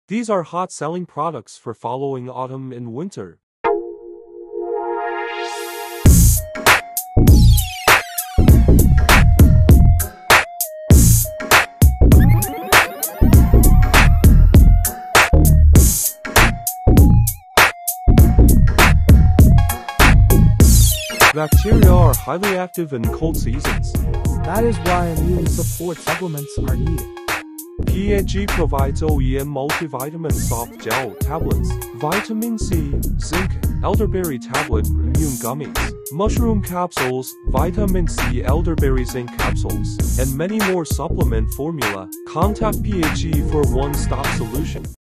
These are hot-selling products for following autumn and winter. Bacteria are highly active in cold seasons. That is why immune support supplements are needed. PAG provides OEM multivitamin soft gel tablets, vitamin C, zinc, elderberry tablet, immune gummies, mushroom capsules, vitamin C elderberry zinc capsules, and many more supplement formula. Contact PAG for one-stop solution.